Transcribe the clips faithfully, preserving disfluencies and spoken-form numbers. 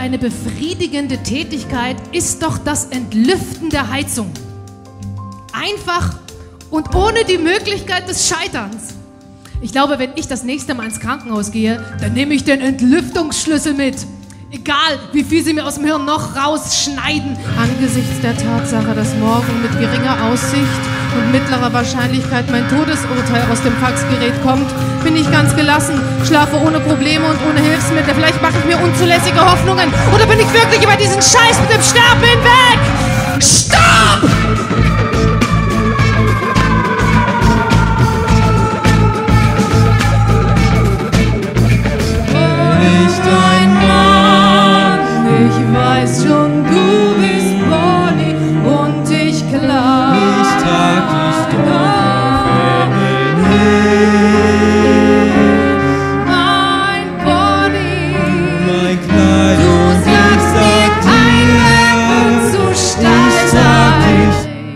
eine befriedigende Tätigkeit ist doch das Entlüften der Heizung. Einfach und ohne die Möglichkeit des Scheiterns. Ich glaube, wenn ich das nächste Mal ins Krankenhaus gehe, dann nehme ich den Entlüftungsschlüssel mit. Egal, wie viel sie mir aus dem Hirn noch rausschneiden. Angesichts der Tatsache, dass morgen mit geringer Aussicht und mittlerer Wahrscheinlichkeit mein Todesurteil aus dem Faxgerät kommt, bin ich ganz gelassen, schlafe ohne Probleme und ohne Hilfsmittel. Vielleicht mache ich mir unzulässige Hoffnungen. Oder bin ich wirklich über diesen Scheiß mit dem Sterben hinweg? Stopp! Nicht ein Mann, ich weiß schon, du bist Bonnie und ich klar. Ich trag dich doch, wenn ich. Mein Bonnie, mein kleiner, du sagst mir kein Weg zu steil.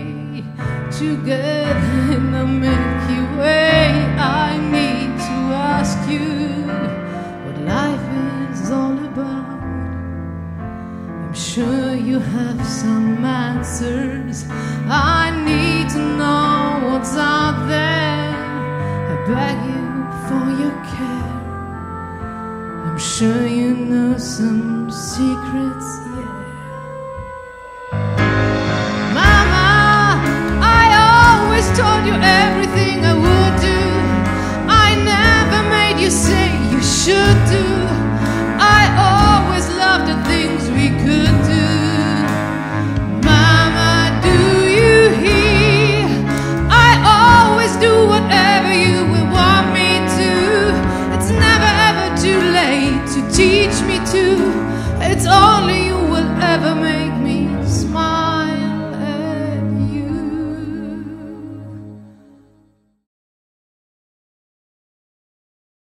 Together in the Milky Way, I need to ask you what life is all about. I'm sure you have some answers. I need to know what's out there. I beg you for your care. I'm sure you know some secrets, yeah. Mama, I always told you everything I would do. I never made you say you should do. I always loved the things we could do. Mama, do you hear? I always do whatever you will want me to. It's never ever too late to teach me to. It's only